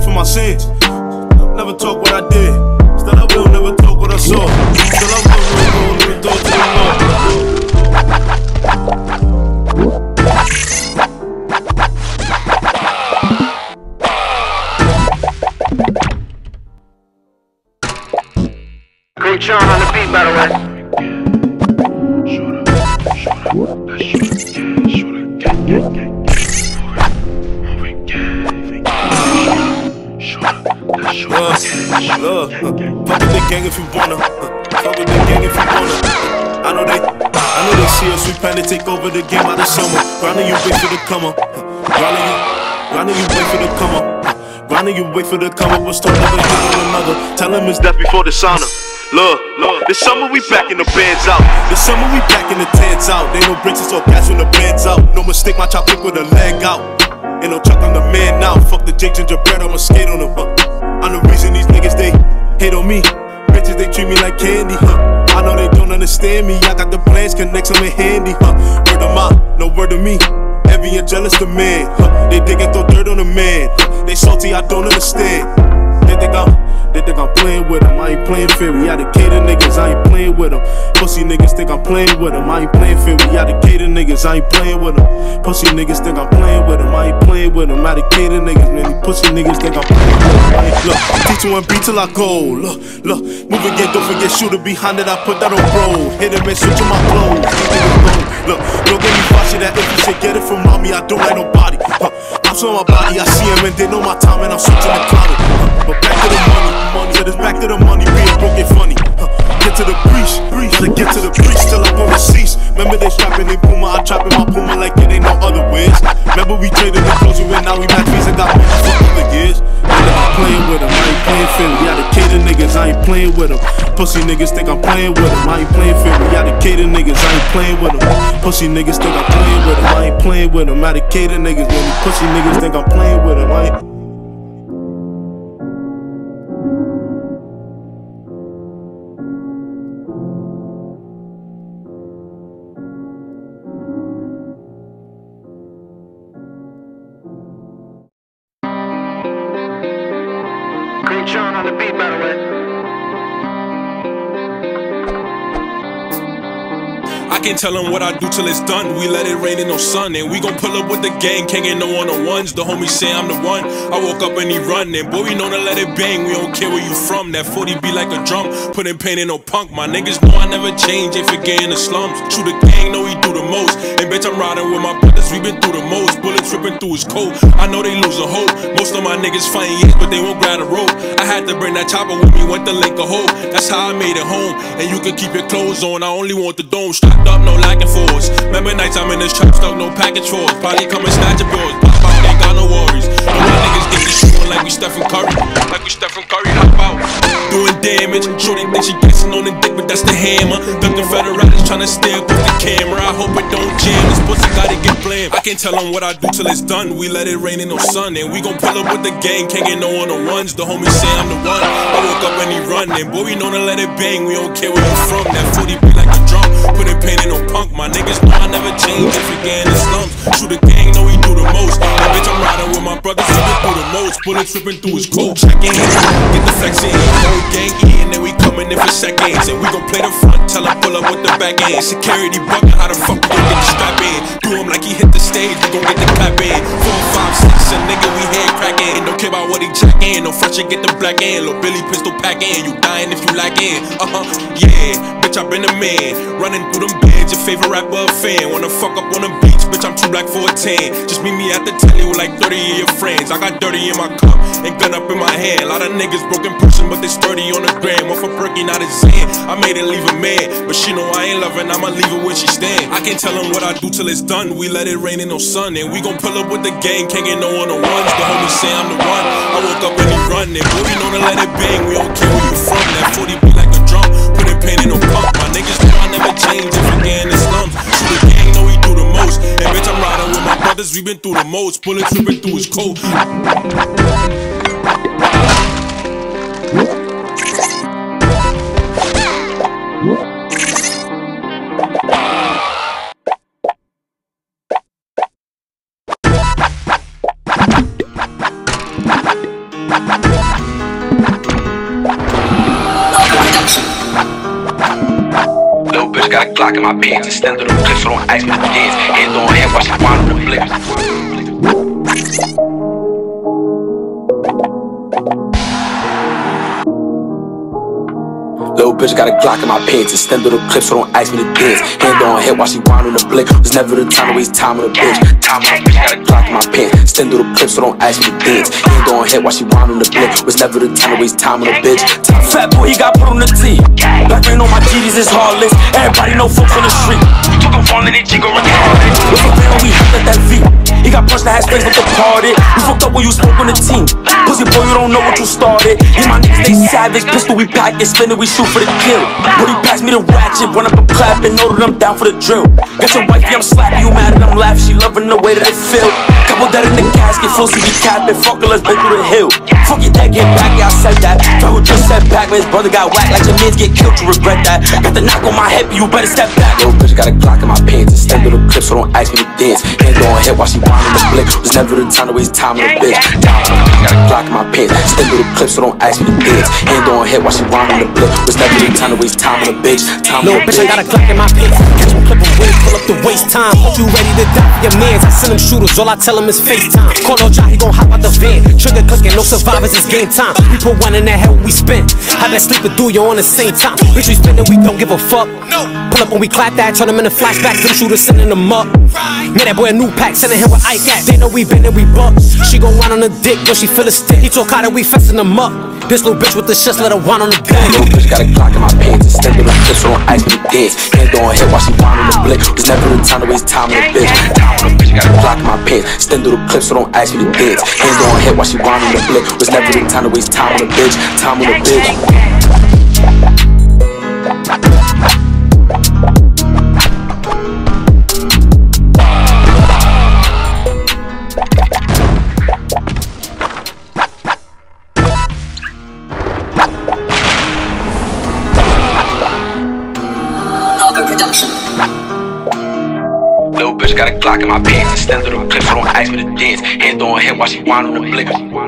for my sins. Never talk what I did. Still I will never talk what I saw. Still I will never talk to the Lord. Great Sean on the beat, by the way. Fuck with the gang if you wanna. Fuck with the gang if you wanna. I know they see us. We plan to take over the game by the summer. Grinding you wait for the come up. Grinding you wait for the come up. Grinding you wait for the come up. We'll start never hit one another. Tell him it's death before dishonor. Look, this summer we back in the bands out. This summer we back in the tents out. They no bricks, it's all cash when the band's out. No mistake, my chop pick with a leg out. Ain't no chuck on the man now. Fuck the Jake Gingerbread, I'ma skate on them. I'm the reason these niggas, they hate on me. Bitches, they treat me like candy, I know they don't understand me. I got the plans, connects them in handy, Word of mouth, no word of me. Envy and jealous the man, They dig and throw dirt on the man, They salty, I don't understand. They think I'm playing with them, I ain't playing fair. We educated niggas, I ain't playing with them. Pussy niggas think I'm playing with them, I ain't playing fair. We educated niggas, I ain't playing with them. Pussy niggas think I'm playing with them, I ain't playing with them. Educated niggas, man, these pussy niggas think I'm playing with them. Look, teach you one beat till I go. Look, move again, don't forget shooter behind it, I put that on roll. Hit him and switch on my clothes. Look, don't get me flashy that if you say get it from mommy, I don't like nobody. I'm so my body, I see him and they know my time and I'm switching the cloud. But back to the money, said it's back to the money, being broke and funny. Get to the breach, gotta get to the breach till I'm gonna cease. Remember they strapping they Puma, I trapping my Puma like it ain't no other ways. Remember we traded the clothes we went, now we match fees and got money for other years. I'm playing with them, I ain't playing fair. We educated niggas, I ain't playing with them. Pussy niggas think I'm playing with them, I ain't playing fair. We educated niggas, I ain't playing with them. Pussy niggas think I'm playing with them, I ain't playing with them. Educated niggas, man, these pussy niggas think I'm playing with them, I ain't. Great Sean on the beat, by the way. I can't tell them what I do till it's done. We let it rain and no sun, and we gon' pull up with the gang. Can't get no one-on-ones. The homies say I'm the one. I woke up and he running. Boy, we know to let it bang. We don't care where you from. That 40 be like a drum. Putting pain in no punk. My niggas know I never change. Ain't forget in the slums. True, the gang know he do the most. And bitch, I'm riding with my brothers. We been through the most. Bullets ripping through his coat. I know they losing hope. Most of my niggas fighting years, but they won't grab a rope. I had to bring that chopper with me. Went to link a hope. That's how I made it home. And you can keep your clothes on. I only want the dome strapped up, no lacking force. Remember nights I'm in this trap stuck, no package force. Probably come and snatch your yours. Pop out, ain't got no worries. No, my niggas get this shooting like we Stephen Curry. Hop out. Doing damage. Shorty think she guessing on the dick, but that's the hammer. Dunkin' Federales tryna stare with the camera. I hope it don't jam. This pussy gotta get blamed. I can't tell them what I do till it's done. We let it rain and no sun. And we gon' pull up with the gang. Can't get no one-on-ones. The homies say I'm the one. I woke up and he running. Boy, we know to let it bang. We don't care where you from. That 40 be like a drum. Putting pain in no punk. My niggas know I never change. If again in the slums. True, the gang know he do the most. And bitch, I'm riding with my brothers. We been through the most. Bullets ripping through his coat. Check in. Get the flex in. Whole gang in. Then we coming in for seconds. And we gon' play the front. Tell him pull up with the back end. Security bucket. How the fuck we gon' get the strap in? Do him like he hit the stage. We gon' get the clap in. 4, 5, 6. A nigga we head cracking. Don't care about what he jacking. No front shit, get the black in. Lil' Billy pistol pack in. You dying if you lacking. Yeah. Bitch, I been a man. Running through them bands. Your favorite rapper a fan. Wanna fuck up on the beach. Bitch, I'm too black for a tan. Just meet me at the telly with like 30 of your friends. I got dirty in my cup and gun up in my hand. A lot of niggas broken person, but they sturdy on the gram. Off a perky, not his hand. I made it leave a man, but she know I ain't loving. I'ma leave her where she stand. I can't tell them what I do till it's done. We let it rain and no sun, and we gon' pull up with the gang. Can't get no one-on-ones. The homies say I'm the one. I woke up and he running. Boy, we know to let it bang. We don't care where you from. That 40 be like a drum. Putting pain in no punk. My niggas know I never change. If again in the slums. True, the gang know he do the most. And bitch, I'm riding with my brothers. We been through the most. Bullets ripping through his coat. Little bitch got a Glock in my pants, extended the clip, so don't ask me to dance. Hand on hand while she whine on the flips. Little bitch got a Glock in my pants, extended the clip, so don't ask me to dance. Hand on head while she whine on the blick. Was never the time to waste time on a bitch. Time on a bitch, got a Glock in my pants, extended the clip, so don't ask me to dance. Hand on head while she whine on the blick. Was never the time to waste time on a bitch. Fat boy, he got put on the tee. Black rain on my GDs is heartless. Everybody know folks on the street. Took him falling in Chico retarded. What's the real? We hopped at that V. He got punched the ass face with the party. You fucked up when you spoke on the team. Pussy boy, you don't know what you started. Me and my niggas, they savage. Pistol, we pack it, spin it, we shoot for the kill. When he passed me the ratchet, run up and clap and know that I'm down for the drill. Got your wifey, I'm slapping, you mad and I'm laughing. She loving the way that it feel. Couple dead in the casket, full CB capping. Fuck it, let's been through the hill. Fuck your dad, get back, yeah, I said that. Bro just said back, when his brother got whacked. Like your mans get killed, you regret that. Got the knock on my head, but you better step back. Little bitch got a Glock in my pants, extended the clip, so don't ask me to dance. Hand on head while she whine on the blick. Was never the time to waste time on a bitch. Got a Glock in my pants, extended the clip, so don't ask me to dance. Hand on head while she whine on the blick. Was never the time to waste time on a bitch. Little bitch, I got a Glock in my pants. Catch him, clip him, wait, pull up the waste time. Hope you ready to die for your mans. I send him shooters, all I tell him is FaceTime. Call no job, he gon' hop out the van. Trigger clicking, no survivors, it's game time. We put one in that hell we spin. Have that sleep with do you on the same time. Bitch, we spinning, we don't give a fuck. Pull up when we clap that, turn them into flashbacks. Them shooters sending them up. Man, that boy a new pack, sending him with Ike at. They know we been and we buck. She gon' whine on the dick when she feel a stick. He talk how that we fessin' them up. This little bitch with the shits, let her whine on the gun. Little bitch got a Glock in my pants, extended the clip, so don't ask me to dance. Hand on head while she whine on the blick. Was never the time to waste time on a bitch. Time on a bitch, got a Glock in my pants, extended the clip, so don't ask me to dance. Hand on head while she whine on the blick. Was never the time to waste time on a bitch. Time on a bitch. Little bitch got a Glock in my pants, extended the clip, so don't ask me to dance. Hand on head while she whine on the blick.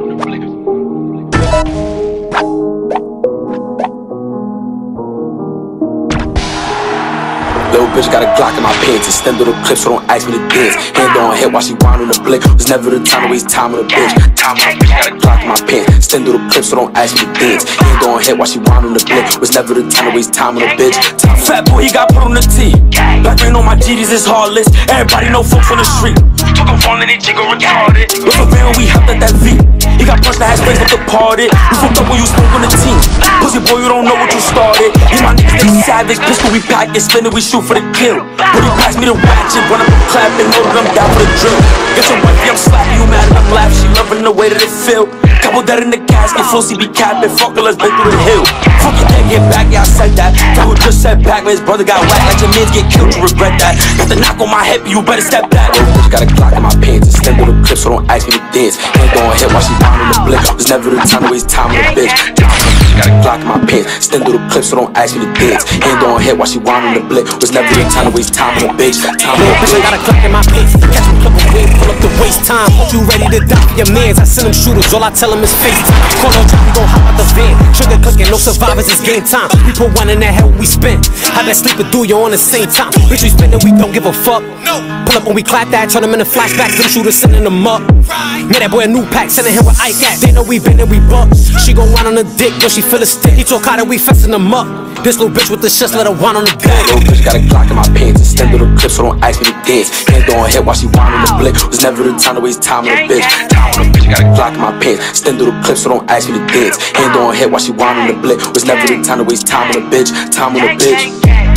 Little bitch got a Glock in my pants, extended the clip, so don't ask me to dance. Hand on head while she whine on the blick. Was never the time to waste time on a bitch. Time on a bitch, got a Glock in my pants, extended the clip, so don't ask me to dance. Hand on head while she whine on the blick. Was never the time to waste time on a bitch. Fat boy, he got put on the tee. Black rain on my GDs is heartless. Everybody know folks on the street. Took him falling in Chico retarded. What's the real? We hopped at that V. He got punched the ass face with the party. You fucked up when you spoke on the team. Pussy boy, you don't know what you started. Me and my niggas, they savage. Pistol, we pack it, spin it, we shoot for the kill. When he passed me the ratchet, run up and clap and know that I'm down for the drill. Got your wifey, I'm slapping, you mad and I'm laughing. She loving the way that it feel. Couple dead in the casket, full CB capping. Fuck it, let's been through the hill. Fuck your dad, get back, yeah, I said that. Bro just said back, when his brother got whacked. Like your mans get killed, you regret that. Got the knock on my head, but you better step back. Little bitch got a Glock in my pants, extended the clip, so don't ask me to dance. Hand on head while she whine on the blick. Was never the time to waste time on a bitch. Got a Glock in my pants, extended the clip, so don't ask me to dance. Hand on head while she whine on the blick. Was never the time to waste time on a bitch. Time on a Bitch, bitch. I got a Glock in my pants. Catch him, clip him, wait, pull up the waste time. Hope you ready to die for your mans. I send him shooters, all I tell him is FaceTime. Call no job, he gon' hop out the van. Trigger clicking, no survivors, it's game time. We put one in that hell we spin. Have that sleep with do you on the same time. Bitch, we spinning, we don't give a fuck. Pull up when we clap that, turn them into flashbacks. Them shooters sending them up. Man, that boy a new pack, sending him with Ike at. They know we been and we buck. She gon' whine on the dick when she feel a stick. He talk how that we fessin' them up. This little bitch with the shits, let her whine on the gun. Little bitch got a Glock in my pants, extended the clip, so don't ask me to dance. Hand on head while she whine on the blick. Was never the time to waste time on a bitch. Time on a bitch, got a Glock in my pants, extended the clip, so don't ask me to dance. Hand on head while she whine on the blick. Was never the time to waste time on a bitch. Time on a bitch.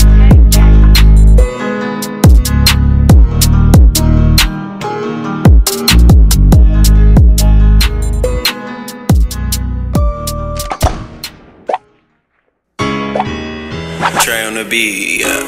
Trey on the beat, yeah.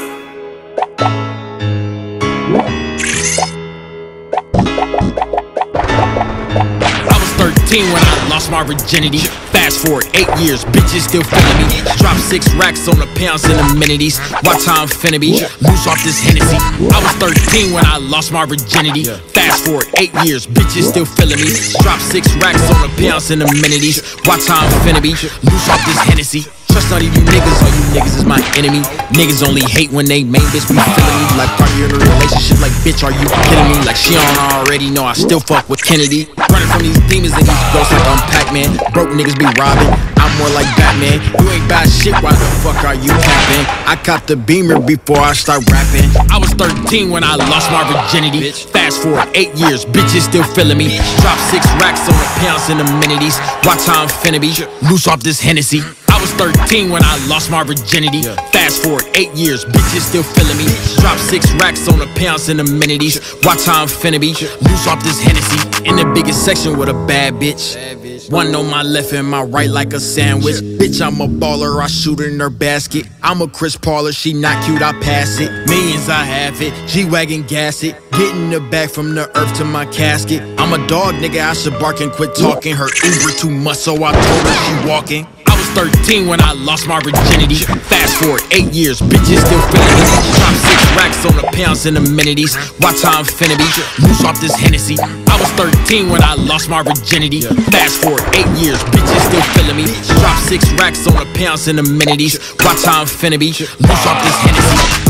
I was 13 when I lost my virginity. Fat Fast forward 8 years, bitches still feeling me. Drop 6 racks on the pounds and amenities. Watch how I'm finna be. Loose off this Hennessy. I was 13 when I lost my virginity. Fast forward 8 years, bitches still feeling me. Drop 6 racks on the pounds and amenities. Watch how I'm finna be. Loose off this Hennessy. Trust none of you niggas, all you niggas is my enemy. Niggas only hate when they main bitch be feeling me. Like, are you in a relationship? Like, bitch, are you kidding me? Like, she don't already know I still fuck with Kennedy. Running from these demons and these ghosts like I'm Pac-Man. Broke niggas be robbing, I'm more like Batman. You ain't bad shit, why the fuck are you capping? I caught the Beamer before I start rapping. I was 13 when I lost my virginity. Fast forward 8 years, bitches still feeling me. Drop 6 racks on the pounds and amenities. Watch how I'm finna be. Loose off this Hennessy. I was 13 when I lost my virginity. Fast forward 8 years, bitches still feeling me. Drop 6 racks on the pounds and amenities. Watch how I'm finna be. Loose off this Hennessy. In the biggest section with a bad bitch. One on my left and my right like a sandwich. Bitch, I'm a baller, I shoot in her basket. I'm a Chris Paula, she not cute, I pass it. Millions, I have it, G-Wagon gas it. Getting the back from the earth to my casket. I'm a dog, nigga, I should bark and quit talking. Her Uber too much, so I told her she walking. I was 13 when I lost my virginity. Fast forward 8 years, bitches still feeling me. Drop 6 racks on the pounds and amenities. Watch how I'm finna be. Loose off this Hennessy. I was 13 when I lost my virginity. Fast forward 8 years, bitches still feeling me. Drop 6 racks on the pounds and amenities. Watch how I'm finna be. Loose off this Hennessy.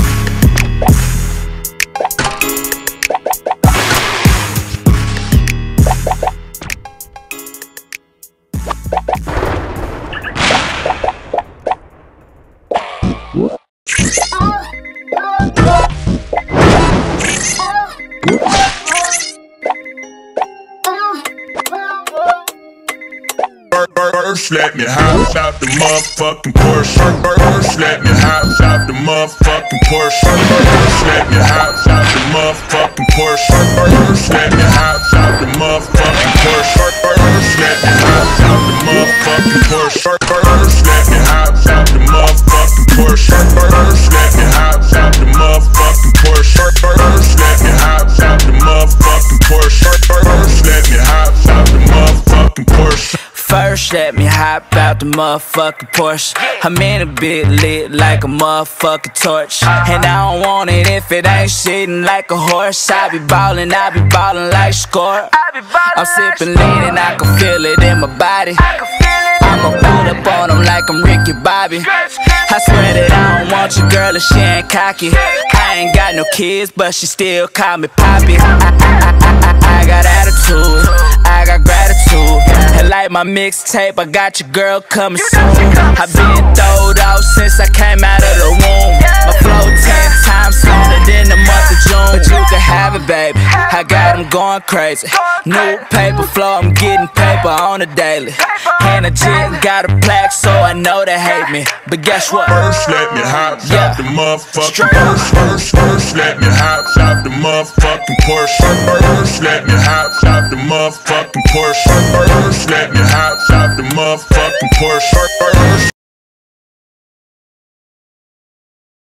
First let me house out the motherfucking Porsche. First let me house out the motherfucking Porsche. First let me house out the motherfucking Porsche. First let me house out the motherfucking Porsche. First let me house out the motherfucking Porsche. First let me house out the motherfucking Porsche. First let me house out the motherfucking Porsche. First let me house out the motherfucking Porsche. First let me house out the motherfucking Porsche. First, let me hop out the motherfucking Porsche. I'm in a bit lit like a motherfucking torch. And I don't want it if it ain't sitting like a horse. I be ballin' like score. I'm sippin' lean and I can feel it in my body. I'ma pull up on them like I'm Ricky Bobby. I swear that I don't want your girl if she ain't cocky. I ain't got no kids, but she still call me Poppy. I got attitude, I got gratitude. And like my mixtape, I got your girl coming soon. I been throwed out since I came out of the womb. My flow 10 times sooner than the month of June. But you can have it, baby, I got them going crazy. New paper flow, I'm getting paper on the daily. And I just got a plaque, so I know they hate me. But guess what? First let me hops out the motherfucking Porsche. First let me hops out the motherfucking Porsche. First let me hops out the motherfucking Porsche. First let me hops out the motherfucking Porsche.